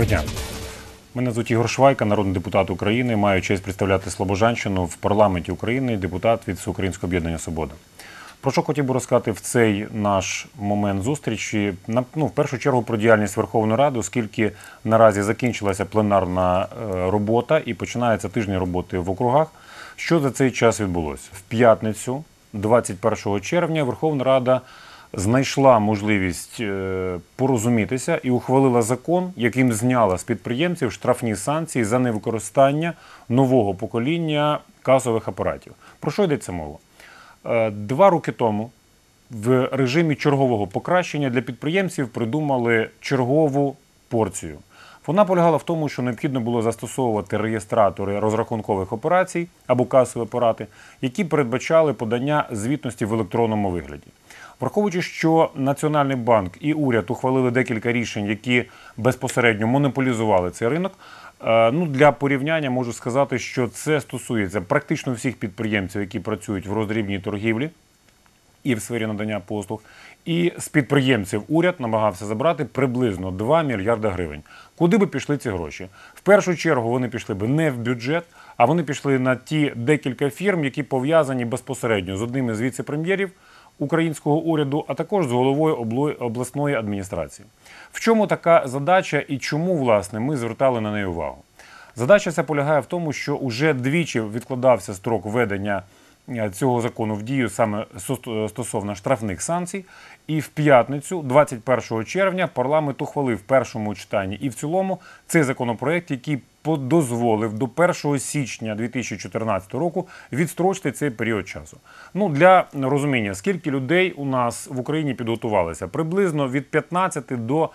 Доброго дня. Мене звуть Ігор Швайка, народний депутат України. Маю честь представляти Слобожанщину в парламенті України, депутат від Всеукраїнського об'єднання «Свобода». Про що хотів би розказати в цей наш момент зустрічі? В першу чергу про діяльність Верховної Ради, оскільки наразі закінчилася пленарна робота і починається тиждень роботи в округах. Що за цей час відбулося? В п'ятницю, 21 червня, Верховна Рада знайшла можливість порозумітися і ухвалила закон, яким зняла з підприємців штрафні санкції за невикористання нового покоління касових апаратів. Про що йдеться мова? 2 роки тому в режимі чергового покращення для підприємців придумали чергову порцію. Вона полягала в тому, що необхідно було застосовувати реєстратори розрахункових операцій або касові апарати, які передбачали подання звітності в електронному вигляді. Враховуючи, що Національний банк і уряд ухвалили декілька рішень, які безпосередньо монополізували цей ринок, для порівняння можу сказати, що це стосується практично всіх підприємців, які працюють в роздрібній торгівлі і в сфері надання послуг. І з підприємців уряд намагався забрати приблизно 2 мільярди гривень. Куди би пішли ці гроші? В першу чергу вони пішли би не в бюджет, а вони пішли на ті декілька фірм, які пов'язані безпосередньо з одним із віце-прем'єрів українського уряду, а також з головою обласної адміністрації. В чому така задача і чому, власне, ми звертали на неї увагу? Задача ця полягає в тому, що уже двічі відкладався строк введення цього закону в дію саме стосовно штрафних санкцій. І в п'ятницю, 21 червня, парламент ухвалив в першому читанні і в цілому цей законопроект, який дозволив до 1 січня 2014 року відстрочити цей період часу. Для розуміння, скільки людей у нас в Україні підготувалися? Приблизно від 15 до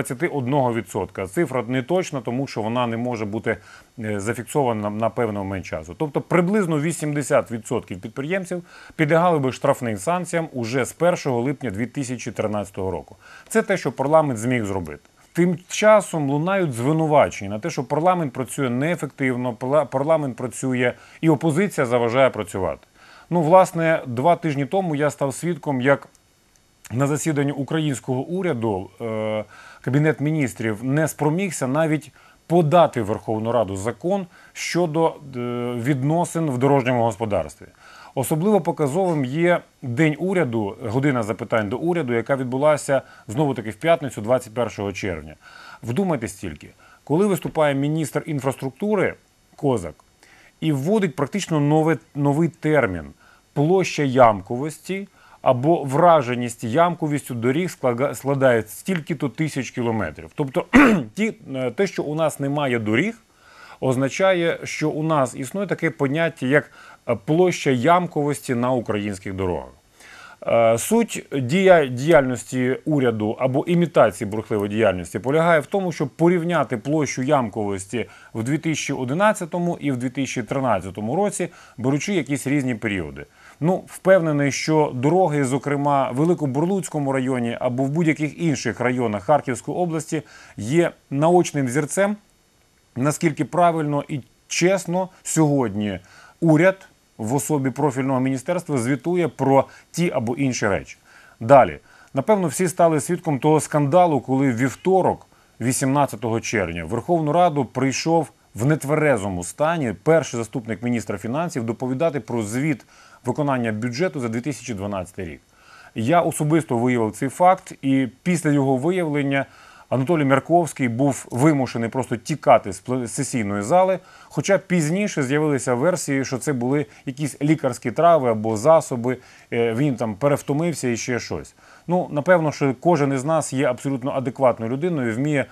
21%. Цифра не точна, тому що вона не може бути зафіксована на певний момент часу. Тобто приблизно 80% підприємців підлягали би штрафним санкціям уже з 1 липня 2013 року. Це те, що парламент зміг зробити. Тим часом лунають звинувачення на те, що парламент працює неефективно, парламент працює і опозиція заважає працювати. Власне, 2 тижні тому я став свідком, як на засіданні українського уряду Кабінет міністрів не спромігся навіть подати в Верховну Раду закон щодо відносин в дорожньому господарстві. Особливо показовим є День уряду, година запитань до уряду, яка відбулася знову-таки в п'ятницю, 21 червня. Вдумайтесь тільки, коли виступає міністр інфраструктури Козак і вводить практично новий термін – площа ямковості або враженість ямковістю доріг складає стільки-то тисяч кілометрів. Тобто те, що у нас немає доріг, означає, що у нас існує таке поняття, як площа ямковості на українських дорогах. Суть діяльності уряду або імітації бурхливої діяльності полягає в тому, щоб порівняти площу ямковості в 2011 і в 2013 році, беручи якісь різні періоди. Впевнений, що дороги, зокрема в Великобурлуцькому районі або в будь-яких інших районах Харківської області, є наочним зірцем, наскільки правильно і чесно сьогодні уряд в особі профільного міністерства звітує про ті або інші речі. Далі. Напевно, всі стали свідком того скандалу, коли в вівторок, 18 червня, в Верховну Раду прийшов в нетверезому стані перший заступник міністра фінансів доповідати про звіт виконання бюджету за 2012 рік. Я особисто виявив цей факт, і після його виявлення Анатолій Мярковський був вимушений просто тікати з сесійної зали, хоча пізніше з'явилися версії, що це були якісь лікарські трави або засоби, він там перевтомився і ще щось. Напевно, що кожен із нас є абсолютно адекватною людиною і вміє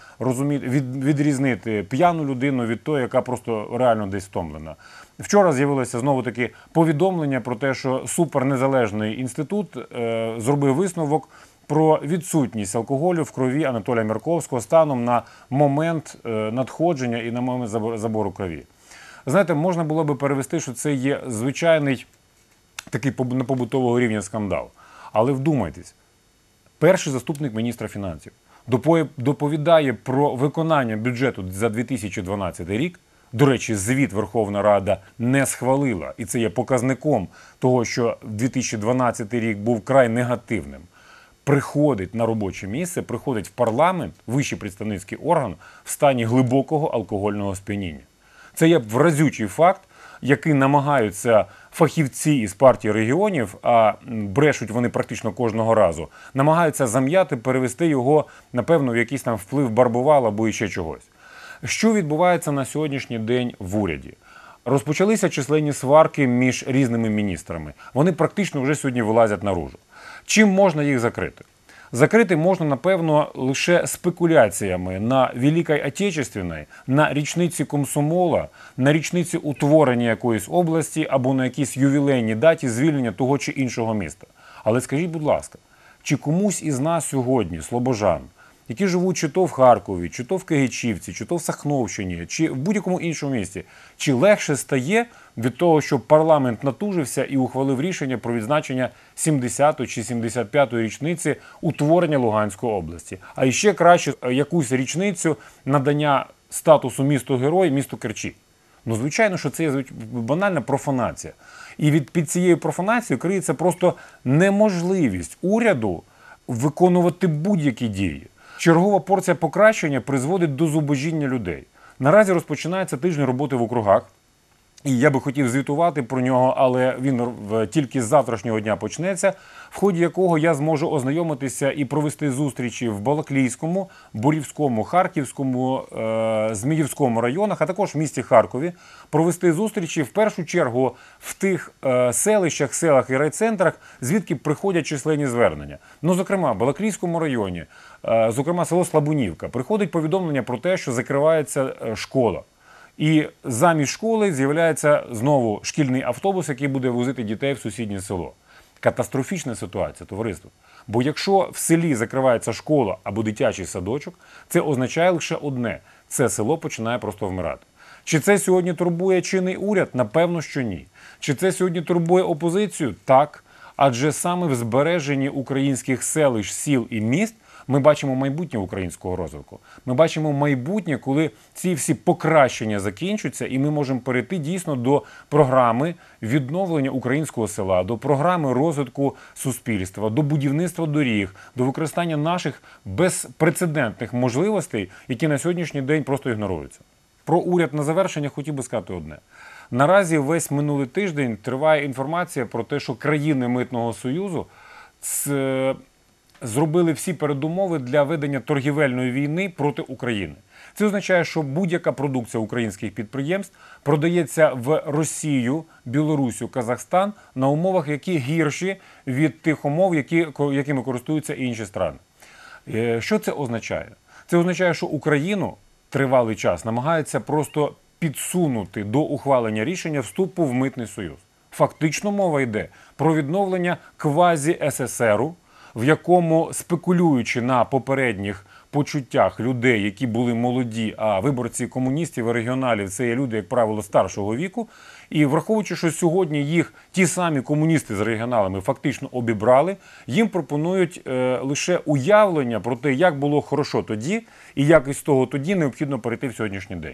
відрізнити п'яну людину від тої, яка просто реально десь втомлена. Вчора з'явилося знову-таки повідомлення про те, що супернезалежний інститут зробив висновок про відсутність алкоголю в крові Анатолія Мярковського станом на момент надходження і на момент забору крові. Знаєте, можна було би перевести, що це є звичайний такий на побутового рівня скандал. Але вдумайтесь, перший заступник міністра фінансів доповідає про виконання бюджету за 2012 рік. До речі, звіт Верховна Рада не схвалила, і це є показником того, що 2012 рік був край негативним. приходить на робоче місце, приходить в парламент, вищий представницький орган, в стані глибокого алкогольного сп'яніння. Це є вразючий факт, який намагаються фахівці із партії регіонів, а брешуть вони практично кожного разу, намагаються зам'яти, перевести його, напевно, в якийсь там вплив Барбувал або іще чогось. Що відбувається на сьогоднішній день в уряді? Розпочалися численні сварки між різними міністрами. Вони практично вже сьогодні вилазять наружу. Чим можна їх закрити? Закрити можна, напевно, лише спекуляціями на Великій Отечественній, на річниці комсомола, на річниці утворення якоїсь області або на якійсь ювілейній даті звільнення того чи іншого міста. Але скажіть, будь ласка, чи комусь із нас сьогодні, слобожан, які живуть чи то в Харкові, чи то в Кигичівці, чи то в Сахновщині, чи в будь-якому іншому місті, чи легше стає від того, що парламент натужився і ухвалив рішення про відзначення 70-ї чи 75-ї річниці утворення Луганської області? А іще краще якусь річницю надання статусу місто-герой місту Керчі. Ну, звичайно, що це є банальна профанація. І під цією профанацією криється просто неможливість уряду виконувати будь-які дії. Чергова порція покращення призводить до зубожіння людей. Наразі розпочинається тиждень роботи в округах. І я би хотів звітувати про нього, але він тільки з завтрашнього дня почнеться, в ході якого я зможу ознайомитися і провести зустрічі в Балаклійському, Борівському, Харківському, Зміївському районах, а також в місті Харкові, провести зустрічі в першу чергу в тих селищах, селах і райцентрах, звідки приходять численні звернення. Ну, зокрема, в Балаклійському районі, зокрема, село Слабунівка, приходить повідомлення про те, що закривається школа. І замість школи з'являється знову шкільний автобус, який буде возити дітей в сусіднє село. Катастрофічна ситуація, товариство. Бо якщо в селі закривається школа або дитячий садочок, це означає лише одне – це село починає просто вмирати. Чи це сьогодні турбує чинний уряд? Напевно, що ні. Чи це сьогодні турбує опозицію? Так. Адже саме в збереженні українських селищ, сіл і міст ми бачимо майбутнє українського розвитку. Ми бачимо майбутнє, коли ці всі покращення закінчуються, і ми можемо перейти дійсно до програми відновлення українського села, до програми розвитку суспільства, до будівництва доріг, до використання наших безпрецедентних можливостей, які на сьогоднішній день просто ігноруються. Про уряд на завершення хотів би сказати одне. Наразі весь минулий тиждень триває інформація про те, що країни Митного Союзу зробили всі передумови для ведення торгівельної війни проти України. Це означає, що будь-яка продукція українських підприємств продається в Росію, Білорусю, Казахстан на умовах, які гірші від тих умов, якими користуються інші країни. Що це означає? Це означає, що Україну тривалий час намагаються просто підсунути до ухвалення рішення вступу в Митний Союз. Фактично мова йде про відновлення квазі-СССРу, в якому, спекулюючи на попередніх почуттях людей, які були молоді, а виборці комуністів і регіоналів – це є люди, як правило, старшого віку, і враховуючи, що сьогодні їх ті самі комуністи з регіоналами фактично обібрали, їм пропонують лише уявлення про те, як було хорошо тоді і як із того тоді необхідно перейти в сьогоднішній день.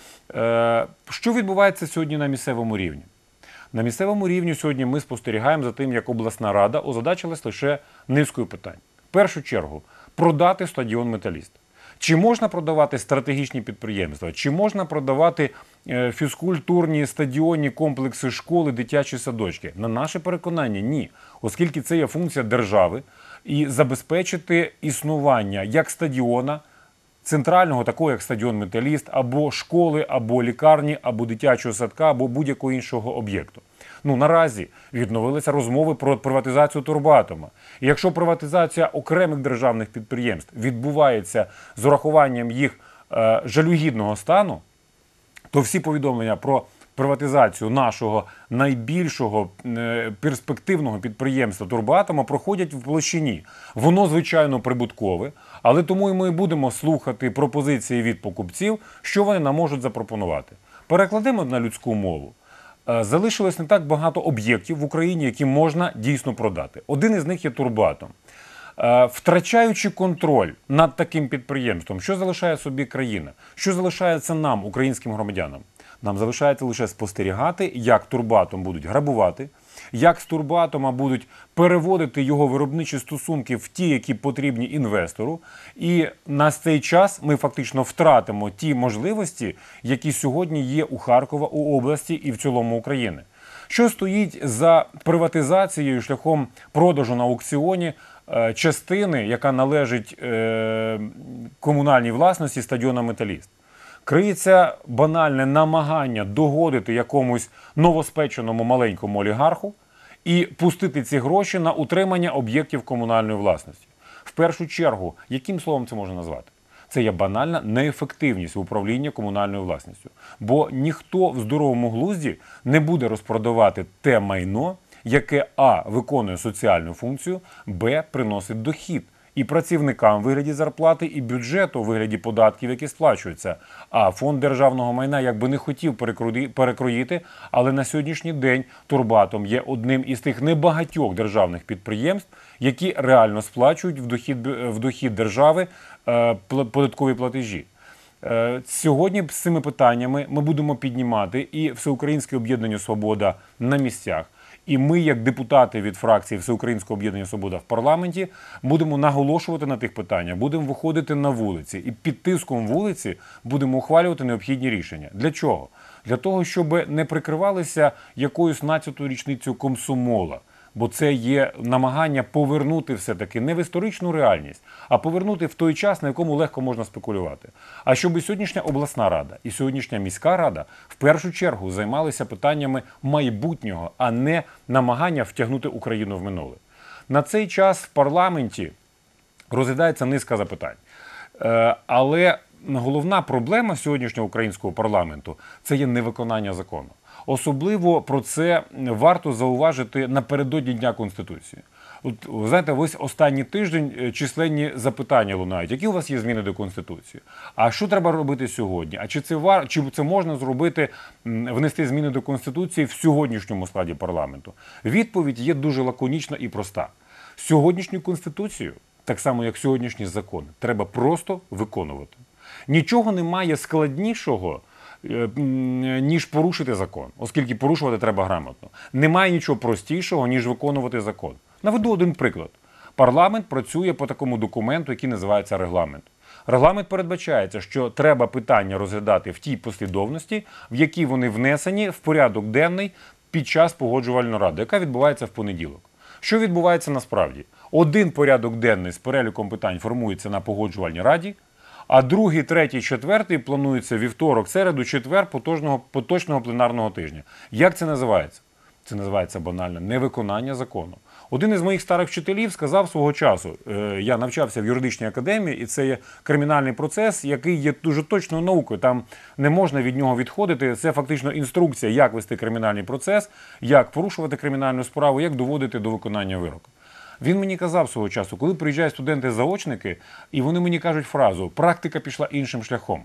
Що відбувається сьогодні на місцевому рівні? На місцевому рівні сьогодні ми спостерігаємо за тим, як обласна рада озадачилась лише низкою питань. В першу чергу, продати стадіон «Металіст». Чи можна продавати стратегічні підприємства? Чи можна продавати фізкультурні стадіонні комплекси, школи, дитячі садочки? На наше переконання – ні. Оскільки це є функція держави і забезпечити існування як стадіона, центрального, такого як стадіон «Металіст», або школи, або лікарні, або дитячого садка, або будь-якого іншого об'єкту. Ну, наразі відновилися розмови про приватизацію «Турбоатома». І якщо приватизація окремих державних підприємств відбувається з урахуванням їх жалюгідного стану, то всі повідомлення про приватизацію нашого найбільшого перспективного підприємства «Турбоатома» проходять в площині. Воно, звичайно, прибуткове, але тому ми і будемо слухати пропозиції від покупців, що вони нам можуть запропонувати. Перекладемо на людську мову. Залишилось не так багато об'єктів в Україні, які можна дійсно продати. Один із них є «Турбоатом». Втрачаючи контроль над таким підприємством, що залишає собі країна? Що залишається нам, українським громадянам? Нам залишається лише спостерігати, як «Турбоатом» будуть грабувати, як з Турбоатома будуть переводити його виробничі стосунки в ті, які потрібні інвестору. І на цей час ми фактично втратимо ті можливості, які сьогодні є у Харкова, у області і в цілому України. Що стоїть за приватизацією шляхом продажу на аукціоні частини, яка належить комунальній власності стадіона «Металіст»? Криється банальне намагання догодити якомусь новоспеченому маленькому олігарху і пустити ці гроші на утримання об'єктів комунальної власності. В першу чергу, яким словом це можна назвати? Це є банальна неефективність управління комунальною власністю. Бо ніхто в здоровому глузді не буде розпродавати те майно, яке а. виконує соціальну функцію, б. приносить дохід і працівникам у вигляді зарплати, і бюджету у вигляді податків, які сплачуються. А фонд державного майна якби не хотів перекроїти, але на сьогоднішній день Турбоатом є одним із тих небагатьох державних підприємств, які реально сплачують в дохід держави податкові платежі. Сьогодні з цими питаннями ми будемо піднімати і Всеукраїнське об'єднання «Свобода» на місцях. І ми, як депутати від фракції Всеукраїнського об'єднання «Свобода» в парламенті, будемо наголошувати на тих питаннях, будемо виходити на вулиці і під тиском вулиці будемо ухвалювати необхідні рішення. Для чого? Для того, щоб не прикривалися якоюсь 12-ю річницею комсомола. Бо це є намагання повернути все-таки не в історичну реальність, а повернути в той час, на якому легко можна спекулювати. А щоб і сьогоднішня обласна рада, і сьогоднішня міська рада в першу чергу займалися питаннями майбутнього, а не намагання втягнути Україну в минуле. На цей час в парламенті розглядається низка запитань. Але головна проблема сьогоднішнього українського парламенту – це є невиконання закону. Особливо про це варто зауважити напередодні Дня Конституції. От, ви знаєте, ось останній тиждень численні запитання лунають. Які у вас є зміни до Конституції? А що треба робити сьогодні? А чи це можна зробити, внести зміни до Конституції в сьогоднішньому складі парламенту? Відповідь є дуже лаконічна і проста. Сьогоднішню Конституцію, так само як сьогоднішні закони, треба просто виконувати. Нічого немає складнішого, ніж порушити закон, оскільки порушувати треба грамотно. Немає нічого простішого, ніж виконувати закон. Наведу один приклад. Парламент працює по такому документу, який називається регламент. Регламент передбачається, що треба питання розглядати в тій послідовності, в якій вони внесені в порядок денний під час погоджувальної ради, яка відбувається в понеділок. Що відбувається насправді? Один порядок денний з переліком питань формується на погоджувальній раді, а другий, третій, четвертий планується вівторок, середу, четвер поточного пленарного тижня. Як це називається? Це називається банально невиконання закону. Один із моїх старих вчителів сказав свого часу, я навчався в юридичній академії, і це є кримінальний процес, який є дуже точною наукою. Там не можна від нього відходити. Це фактично інструкція, як вести кримінальний процес, як порушувати кримінальну справу, як доводити до виконання вироку. Він мені казав свого часу, коли приїжджають студенти-заочники, і вони мені кажуть фразу «практика пішла іншим шляхом».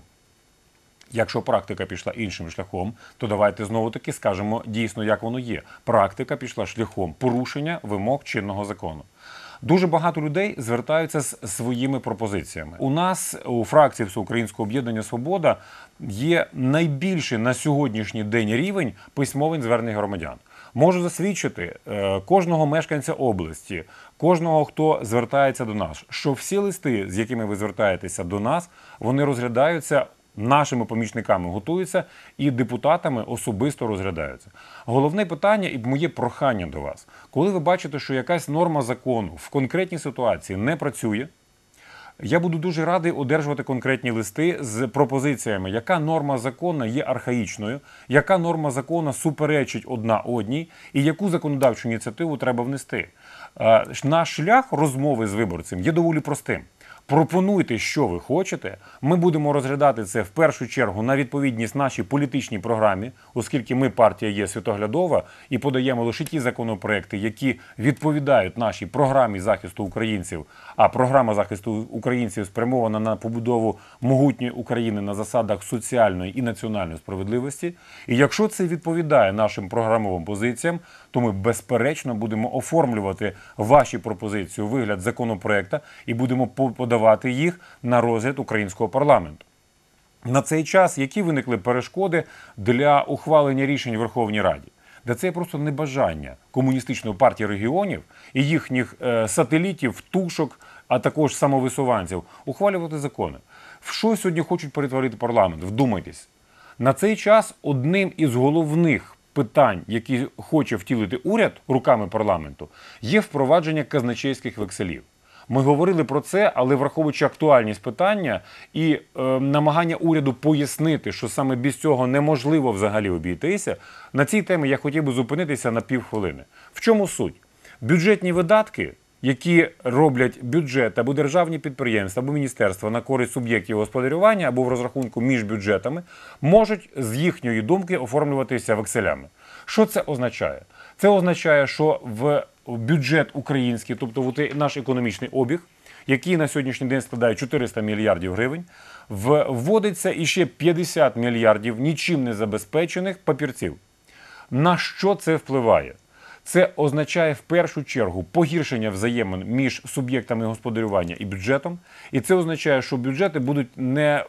Якщо практика пішла іншим шляхом, то давайте знову-таки скажемо дійсно, як воно є. Практика пішла шляхом порушення вимог чинного закону. Дуже багато людей звертаються з своїми пропозиціями. У нас, у фракції Всеукраїнського об'єднання «Свобода», є найбільший на сьогоднішній день рівень письмових звернень громадян. Можу засвідчити кожного мешканця області, кожного, хто звертається до нас, що всі листи, з якими ви звертаєтеся до нас, вони розглядаються, нашими помічниками готуються і депутатами особисто розглядаються. Головне питання і моє прохання до вас. Коли ви бачите, що якась норма закону в конкретній ситуації не працює, я буду дуже радий одержувати конкретні листи з пропозиціями, яка норма закону є архаїчною, яка норма закону суперечить одна одній і яку законодавчу ініціативу треба внести. Наш шлях розмови з виборцем є доволі простим. Пропонуйте, що ви хочете. Ми будемо розглядати це в першу чергу на відповідність нашій політичній програмі, оскільки ми партія є світоглядова і подаємо лише ті законопроекти, які відповідають нашій програмі захисту українців. А програма захисту українців спрямована на побудову могутньої України на засадах соціальної і національної справедливості. І якщо це відповідає нашим програмовим позиціям, то ми безперечно будемо оформлювати ваші пропозиції у вигляд законопроекта і будемо подавати їх на розгляд українського парламенту. На цей час які виникли перешкоди для ухвалення рішень в Верховній Раді? Да це просто небажання Комуністичної партії регіонів і їхніх сателітів, тушок, а також самовисуванців ухвалювати закони. В що сьогодні хочуть перетворити парламент? Вдумайтесь. На цей час одним із головних питань, які хоче втілити уряд руками парламенту, є впровадження казначейських векселів. Ми говорили про це, але враховуючи актуальність питання і намагання уряду пояснити, що саме без цього неможливо взагалі обійтися, на цій темі я хотів би зупинитися на півхвилини. В чому суть? Бюджетні видатки, які роблять бюджет або державні підприємства, або міністерства на користь суб'єктів господарювання, або в розрахунку між бюджетами, можуть з їхньої думки оформлюватися векселями. Що це означає? Це означає, що в бюджет український, тобто в наш економічний обіг, який на сьогоднішній день складає 400 мільярдів гривень, вводиться іще 50 мільярдів нічим не забезпечених папірців. На що це впливає? Це означає в першу чергу погіршення взаємин між суб'єктами господарювання і бюджетом. І це означає, що бюджети будуть не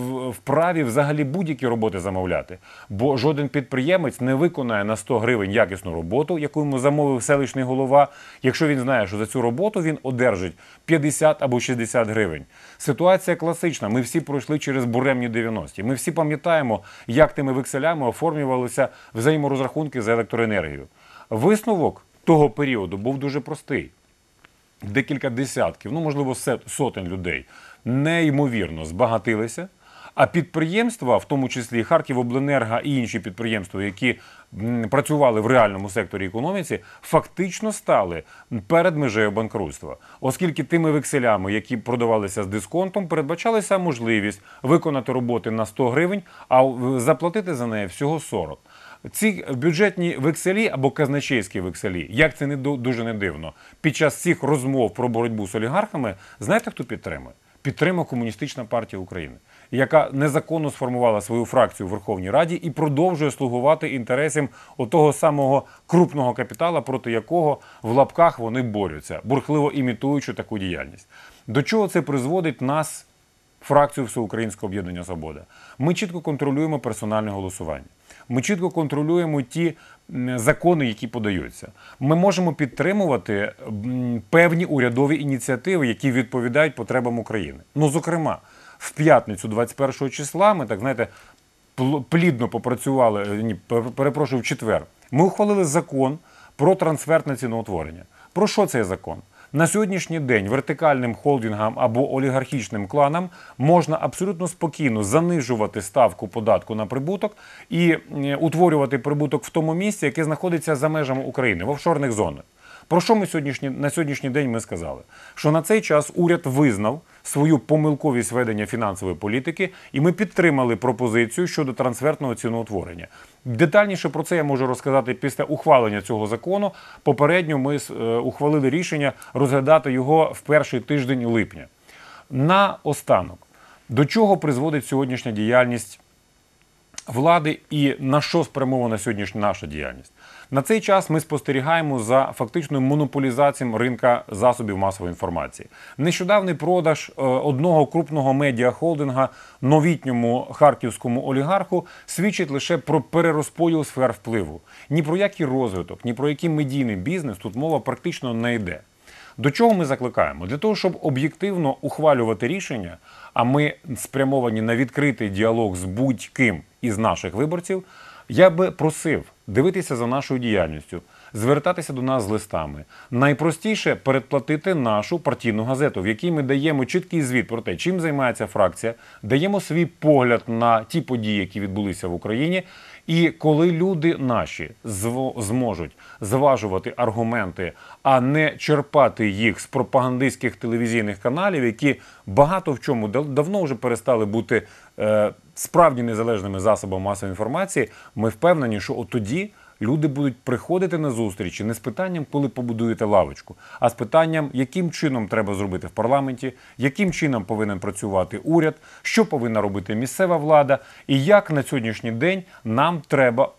вправі взагалі будь-які роботи замовляти. Бо жоден підприємець не виконає на 100 гривень якісну роботу, яку йому замовив селищний голова, якщо він знає, що за цю роботу він одержить 50 або 60 гривень. Ситуація класична. Ми всі пройшли через буремні 90-ті. Ми всі пам'ятаємо, як тими векселями оформлювалися взаєморозрахунки за електроенергію. Висновок того періоду був дуже простий. Декілька десятків, можливо, сотень людей неймовірно збагатилися, а підприємства, в тому числі Харківобленерго і інші підприємства, які працювали в реальному секторі економіці, фактично стали перед межею банкрутства. Оскільки тими векселями, які продавалися з дисконтом, передбачалася можливість виконати роботи на 100 гривень, а заплатити за неї всього 40. Ці бюджетні векселі або казначейські векселі, як це дуже не дивно, під час цих розмов про боротьбу з олігархами, знаєте, хто підтримує? Підтримує Комуністична партія України, яка незаконно сформувала свою фракцію в Верховній Раді і продовжує слугувати інтересам отого самого крупного капітала, проти якого в лапках вони борються, бурхливо імітуючи таку діяльність. До чого це призводить нас, фракцію Всеукраїнського об'єднання «Свобода»? Ми чітко контролюємо персональне голосування. Ми чітко контролюємо ті закони, які подаються. Ми можемо підтримувати певні урядові ініціативи, які відповідають потребам України. Зокрема, в п'ятницю 21 числа ми, так знаєте, плідно попрацювали, в четвер. Ми ухвалили закон про трансфертне ціноутворення. Про що цей закон? На сьогоднішній день вертикальним холдингам або олігархічним кланам можна абсолютно спокійно занижувати ставку податку на прибуток і утворювати прибуток в тому місці, яке знаходиться за межами України, в офшорних зонах. Про що ми на сьогоднішній день ми сказали? Що на цей час уряд визнав свою помилковість ведення фінансової політики, і ми підтримали пропозицію щодо трансфертного ціноутворення. Детальніше про це я можу розказати після ухвалення цього закону. Попередньо ми ухвалили рішення розглядати його в перший тиждень липня. Наостанок, до чого призводить сьогоднішня діяльність влади і на що спрямована сьогоднішня наша діяльність? На цей час ми спостерігаємо за фактичною монополізацією ринка засобів масової інформації. Нещодавний продаж одного крупного медіахолдинга новітньому харківському олігарху свідчить лише про перерозподіл сфер впливу. Ні про який розвиток, ні про який медійний бізнес тут мова практично не йде. До чого ми закликаємо? Для того, щоб об'єктивно ухвалювати рішення, а ми спрямовані на відкритий діалог з будь-ким із наших виборців, я би просив дивитися за нашою діяльністю, звертатися до нас з листами. Найпростіше – передплатити нашу партійну газету, в якій ми даємо чіткий звіт про те, чим займається фракція, даємо свій погляд на ті події, які відбулися в Україні. І коли люди наші зможуть зважувати аргументи, а не черпати їх з пропагандистських телевізійних каналів, які багато в чому давно вже перестали бути справді незалежними засобами масової інформації, ми впевнені, що от тоді люди будуть приходити на зустрічі не з питанням, коли побудуєте лавочку, а з питанням, яким чином треба зробити в парламенті, яким чином повинен працювати уряд, що повинна робити місцева влада і як на сьогоднішній день нам треба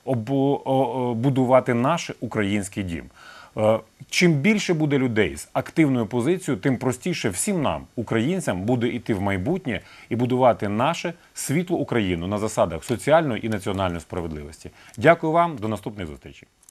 будувати наш український дім. Чим більше буде людей з активною позицією, тим простіше всім нам, українцям, буде йти в майбутнє і будувати нашу світлу Україну на засадах соціальної і національної справедливості. Дякую вам, до наступних зустрічей.